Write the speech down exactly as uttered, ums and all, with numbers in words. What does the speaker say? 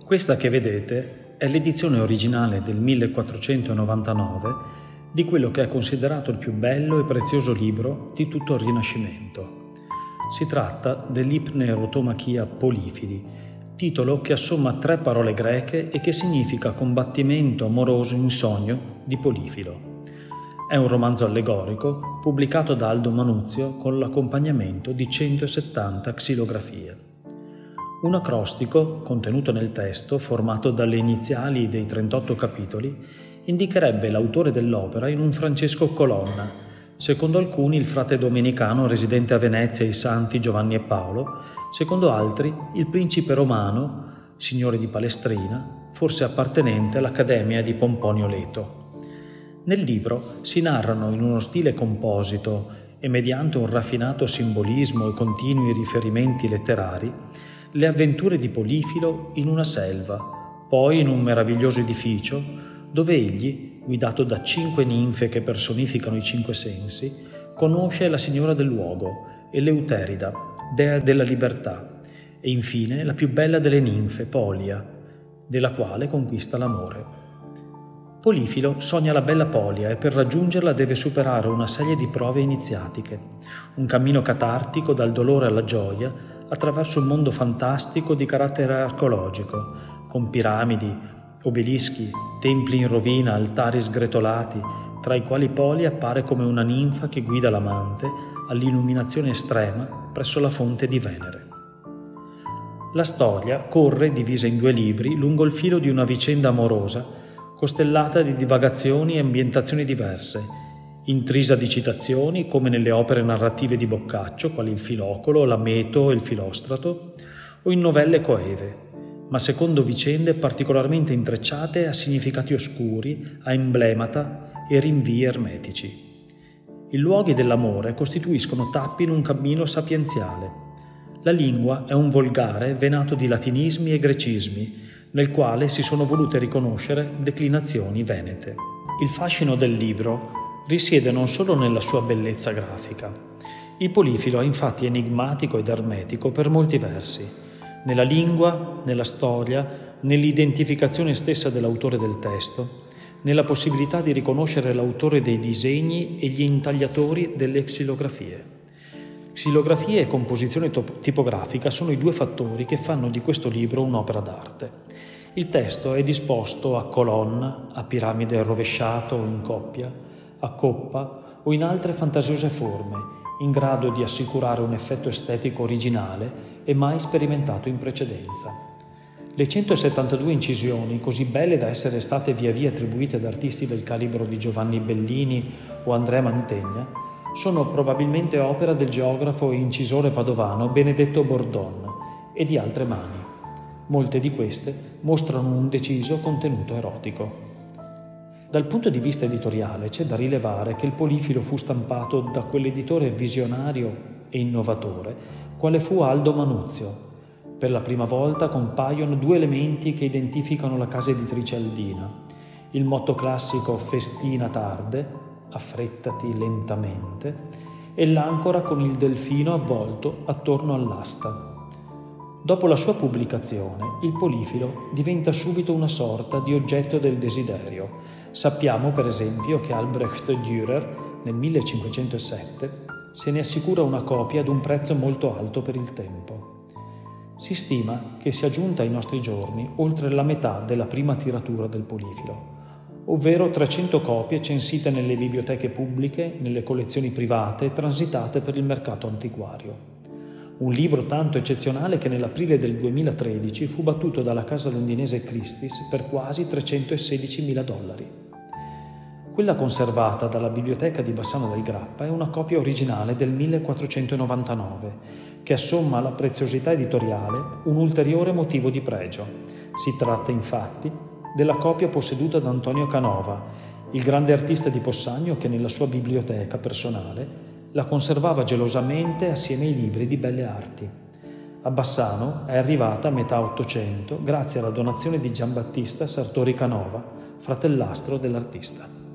Questa che vedete è l'edizione originale del millequattrocentonovantanove di quello che è considerato il più bello e prezioso libro di tutto il Rinascimento. Si tratta dell'Ipnerotomachia Polifili, titolo che assomma tre parole greche e che significa combattimento amoroso in sogno di Polifilo. È un romanzo allegorico pubblicato da Aldo Manuzio con l'accompagnamento di centosettanta xilografie. Un acrostico, contenuto nel testo, formato dalle iniziali dei trentotto capitoli, indicherebbe l'autore dell'opera in un Francesco Colonna, secondo alcuni il frate domenicano residente a Venezia ai santi Giovanni e Paolo, secondo altri il principe romano, signore di Palestrina, forse appartenente all'Accademia di Pomponio Leto. Nel libro si narrano in uno stile composito e mediante un raffinato simbolismo e continui riferimenti letterari le avventure di Polifilo in una selva, poi in un meraviglioso edificio dove egli, guidato da cinque ninfe che personificano i cinque sensi, conosce la signora del luogo, Eleuterida, dea della libertà, e infine la più bella delle ninfe, Polia, della quale conquista l'amore. Polifilo sogna la bella Polia e per raggiungerla deve superare una serie di prove iniziatiche, un cammino catartico dal dolore alla gioia attraverso un mondo fantastico di carattere archeologico, con piramidi, obelischi, templi in rovina, altari sgretolati, tra i quali Polia appare come una ninfa che guida l'amante all'illuminazione estrema presso la fonte di Venere. La storia corre, divisa in due libri, lungo il filo di una vicenda amorosa, costellata di divagazioni e ambientazioni diverse, intrisa di citazioni come nelle opere narrative di Boccaccio, quali il Filocolo, l'Ameto e il Filostrato, o in novelle coeve, ma secondo vicende particolarmente intrecciate a significati oscuri, a emblemata e rinvii ermetici. I luoghi dell'amore costituiscono tappi in un cammino sapienziale. La lingua è un volgare venato di latinismi e grecismi, nel quale si sono volute riconoscere declinazioni venete. Il fascino del libro risiede non solo nella sua bellezza grafica. Il Polifilo è infatti enigmatico ed ermetico per molti versi, nella lingua, nella storia, nell'identificazione stessa dell'autore del testo, nella possibilità di riconoscere l'autore dei disegni e gli intagliatori delle xilografie. Xilografie e composizione top- tipografica sono i due fattori che fanno di questo libro un'opera d'arte. Il testo è disposto a colonna, a piramide rovesciato o in coppia, a coppa o in altre fantasiose forme, in grado di assicurare un effetto estetico originale e mai sperimentato in precedenza. Le centosettantadue incisioni, così belle da essere state via via attribuite ad artisti del calibro di Giovanni Bellini o Andrea Mantegna, sono probabilmente opera del geografo e incisore padovano Benedetto Bordon e di altre mani. Molte di queste mostrano un deciso contenuto erotico. Dal punto di vista editoriale c'è da rilevare che il Polifilo fu stampato da quell'editore visionario e innovatore quale fu Aldo Manuzio. Per la prima volta compaiono due elementi che identificano la casa editrice aldina: il motto classico Festina tarde, affrettati lentamente, e l'ancora con il delfino avvolto attorno all'asta. Dopo la sua pubblicazione, il Polifilo diventa subito una sorta di oggetto del desiderio. Sappiamo, per esempio, che Albrecht Dürer, nel millecinquecentosette, se ne assicura una copia ad un prezzo molto alto per il tempo. Si stima che sia giunta ai nostri giorni oltre la metà della prima tiratura del Polifilo, ovvero trecento copie censite nelle biblioteche pubbliche, nelle collezioni private, transitate per il mercato antiquario. Un libro tanto eccezionale che nell'aprile del duemilatredici fu battuto dalla casa londinese Christie's per quasi trecentosedicimila dollari. Quella conservata dalla biblioteca di Bassano del Grappa è una copia originale del millequattrocentonovantanove, che assomma alla preziosità editoriale un ulteriore motivo di pregio. Si tratta infatti della copia posseduta da Antonio Canova, il grande artista di Possagno che nella sua biblioteca personale la conservava gelosamente assieme ai libri di belle arti. A Bassano è arrivata a metà Ottocento grazie alla donazione di Giambattista Sartori Canova, fratellastro dell'artista.